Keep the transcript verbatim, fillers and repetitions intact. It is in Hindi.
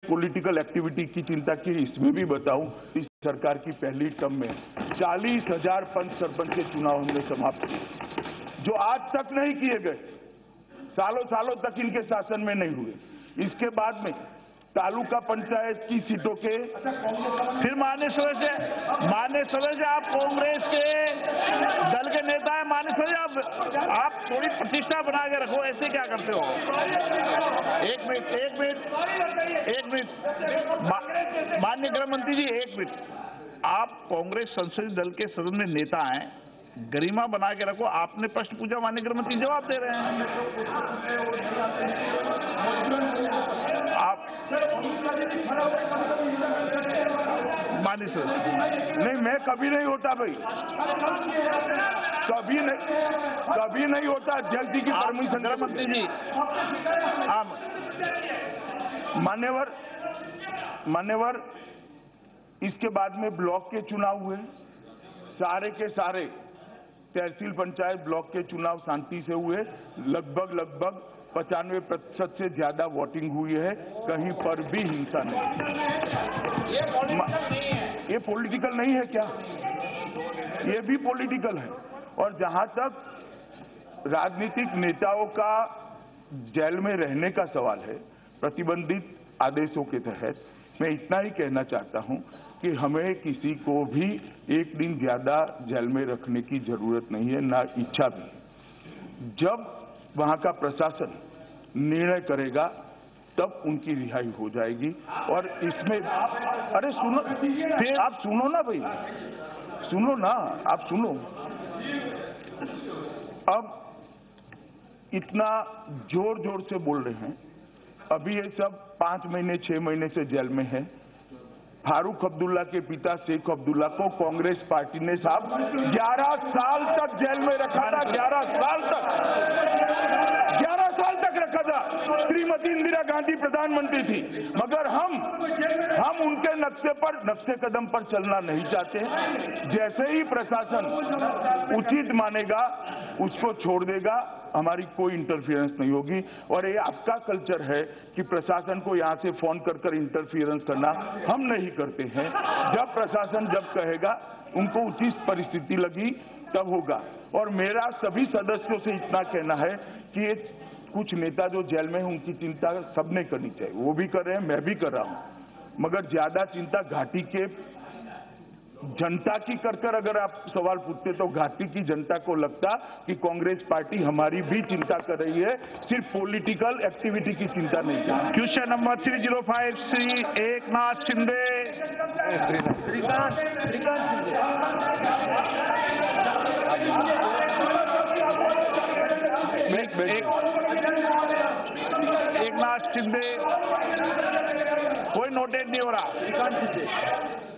पॉलिटिकल एक्टिविटी की चिंता की, इसमें भी बताऊं, इस सरकार की पहली टर्म में चालीस हजार पंच सरपंच के चुनाव हमने समाप्त किए, जो आज तक नहीं किए गए, सालों सालों तक इनके शासन में नहीं हुए। इसके बाद में तालुका पंचायत की सीटों के फिर मान्य सदस्य मान्य सदस्य आप कांग्रेस के दल के नेता हैं, मान्य सदस्य आप आप थोड़ी प्रतिष्ठा बना के रखो, ऐसे क्या करते हो? एक मिनट एक मिनट एक मिनट मा, माननीय गृह मंत्री जी, एक मिनट। आप कांग्रेस संसदीय दल के सदन में नेता हैं, गरिमा बना के रखो। आपने प्रश्न पूछा, माननीय गृह मंत्री जवाब दे रहे हैं। आप माननीय सदस्य, नहीं, मैं कभी नहीं होता भाई, कभी नहीं कभी नहीं होता। जल्दी की परमिशन। गृह मंत्री जी, आप मान्यवर मान्यवर इसके बाद में ब्लॉक के चुनाव हुए, सारे के सारे तहसील पंचायत ब्लॉक के चुनाव शांति से हुए। लगभग लगभग पचानवे प्रतिशत से ज्यादा वोटिंग हुई है, कहीं पर भी हिंसा नहीं। ये पॉलिटिकल नहीं है क्या? ये भी पॉलिटिकल है। और जहां तक राजनीतिक नेताओं का जेल में रहने का सवाल है, प्रतिबंधित आदेशों के तहत, मैं इतना ही कहना चाहता हूं कि हमें किसी को भी एक दिन ज्यादा जेल में रखने की जरूरत नहीं है, ना इच्छा भी। जब वहां का प्रशासन निर्णय करेगा तब उनकी रिहाई हो जाएगी। और इसमें अरे सुनो, फिर आप सुनो ना भाई, सुनो ना, आप सुनो। अब इतना जोर जोर से बोल रहे हैं, अभी ये सब पांच महीने छह महीने से जेल में है। फारूक अब्दुल्ला के पिता शेख अब्दुल्ला को कांग्रेस पार्टी ने साहब ग्यारह साल तक जेल में रखा था, ग्यारह साल तक ग्यारह साल तक रखा था। श्रीमती इंदिरा गांधी प्रधानमंत्री थी, मगर हम हम उनके नक्शे पर नक्शे कदम पर चलना नहीं चाहते। जैसे ही प्रशासन उचित मानेगा उसको छोड़ देगा, हमारी कोई इंटरफियरेंस नहीं होगी। और ये आपका कल्चर है कि प्रशासन को यहां से फोन कर कर इंटरफियरेंस करना, हम नहीं करते हैं। जब प्रशासन जब कहेगा, उनको उचित परिस्थिति लगी तब होगा। और मेरा सभी सदस्यों से इतना कहना है कि ये कुछ नेता जो जेल में हैं उनकी चिंता सबने करनी चाहिए, वो भी कर रहे हैं, मैं भी कर रहा हूं, मगर ज्यादा चिंता घाटी के जनता की कर कर अगर आप सवाल पूछते तो घाटी की जनता को लगता कि कांग्रेस पार्टी हमारी भी चिंता कर रही है, सिर्फ पॉलिटिकल एक्टिविटी की चिंता नहीं है। Question number three zero five Shri Eknath Shinde. Eknath Shinde, कोई नोटेड नहीं हो रहा।